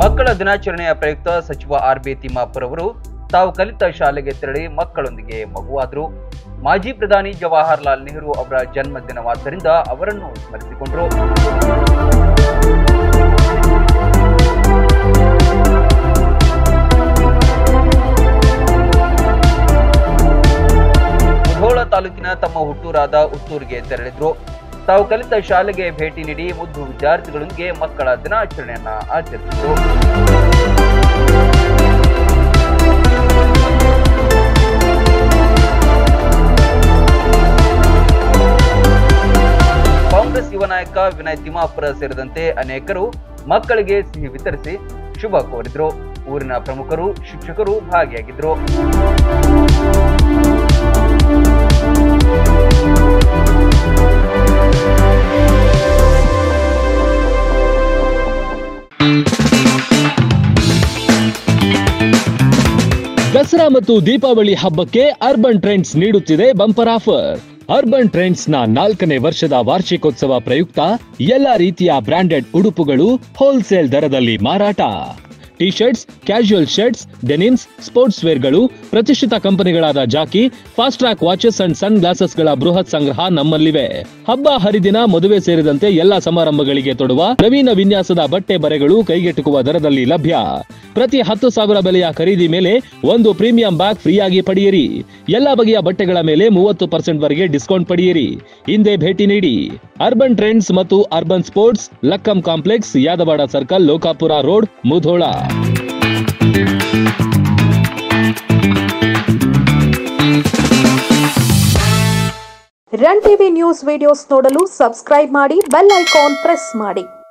ಮಕ್ಕಳ ದಿನಾಚರಣೆಯ ಪ್ರಯುಕ್ತ ಸಚಿವ ಆರ್.ಬಿ. ತಿಮ್ಮಾಪುರ್ ಅವರು ತಾವು ಕಲಿತ ಶಾಲೆಗೆ ತೆರಳಿ ಮಕ್ಕಳೊಂದಿಗೆ ಮಗುವಾದರು. ಮಾಜಿ ಪ್ರಧಾನಿ ಜವಾಹರಲಾಲ್ ನೆಹರು ಅವರ ಜನ್ಮದಿನವಾದ್ದರಿಂದ ಅವರನ್ನು ಸ್ಮರಿಸಿಕೊಂಡರು. ಮುಧೋಳ ತಾಲೂಕಿನ ತಮ್ಮ ಹುಟ್ಟೂರಾದ ಉತ್ತೂರಿಗೆ ತೆರಳಿದ್ರು. ತಾವು ಕಲಿತ ಶಾಲೆಗೆ ಭೇಟಿ ನೀಡಿ ಮುದ್ದು ವಿದ್ಯಾರ್ಥಿಗಳೊಂದಿಗೆ ಮಕ್ಕಳ ದಿನಾಚರಣೆಯನ್ನ ಆಚರಿಸಿದರು. ಕಾಂಗ್ರೆಸ್ ಯುವ ನಾಯಕ ವಿನಯ್ ತಿಮ್ಮಾಪುರ ಸೇರಿದಂತೆ ಅನೇಕರು ಮಕ್ಕಳಿಗೆ ಸಿಹಿ ವಿತರಿಸಿ ಶುಭ ಕೋರಿದ್ರು. ಊರಿನ ಪ್ರಮುಖರು, ಶಿಕ್ಷಕರು ಭಾಗಿಯಾಗಿದ್ರು. ದಸರಾ ಮತ್ತು ದೀಪಾವಳಿ ಹಬ್ಬಕ್ಕೆ ಅರ್ಬನ್ ಟ್ರೆಂಡ್ಸ್ ನೀಡುತ್ತಿದೆ ಬಂಪರ್ ಆಫರ್. ಅರ್ಬನ್ ಟ್ರೆಂಡ್ಸ್ ನ 4ನೇ ವರ್ಷದ ವಾರ್ಷಿಕೋತ್ಸವ ಪ್ರಯುಕ್ತ ಎಲ್ಲಾ ರೀತಿಯ ಬ್ರಾಂಡೆಡ್ ಉಡುಪುಗಳು ಹೋಲ್ಸೇಲ್ ದರದಲ್ಲಿ ಮಾರಾಟ. T shirts, casual shirts, denims, sports ವೇರ್ಗಳು, ಪ್ರತಿಷ್ಠಿತ ಕಂಪನಿಗಳಾದ Jockey, Fastrack watches and ಸನ್ ಗ್ಲಾಸಸ್ಗಳ ಬೃಹತ್ ಸಂಗ್ರಹ ನಮ್ಮಲ್ಲಿವೆ. ಹಬ್ಬ ಹರಿದಿನ, ಮದುವೆ ಸೇರಿದಂತೆ ಎಲ್ಲಾ ಸಮಾರಂಭಗಳಿಗೆ ತೊಡುವ ನವೀನ ವಿನ್ಯಾಸದ ಬಟ್ಟೆ ಬರೆಗಳು ಕೈಗೆಟುಕುವ ದರದಲ್ಲಿ ಲಭ್ಯ. ಪ್ರತಿ 10,000 ಬೆಲೆಯ ಖರೀದಿ ಮೇಲೆ ಒಂದು ಪ್ರೀಮಿಯಂ ಬ್ಯಾಗ್ ಫ್ರೀಯಾಗಿ ಪಡೆಯಿರಿ. ಎಲ್ಲಾ ಬಗೆಯ ಬಟ್ಟೆಗಳ ಮೇಲೆ 30% ವರೆಗೆ ಡಿಸ್ಕೌಂಟ್ ಪಡೆಯಿರಿ. ಹಿಂದೆ ಭೇಟಿ ನೀಡಿ. ಅರ್ಬನ್ ಟ್ರೆಂಡ್ಸ್ ಮತ್ತು urban sports, Lakkam complex, Yadawad circle, Lokapur road, Mudhol. Run TV news videos ನೋಡಲು ಸಬ್ಸ್ಕ್ರೈಬ್ ಮಾಡಿ, ಬೆಲ್ ಐಕಾನ್ ಪ್ರೆಸ್ ಮಾಡಿ.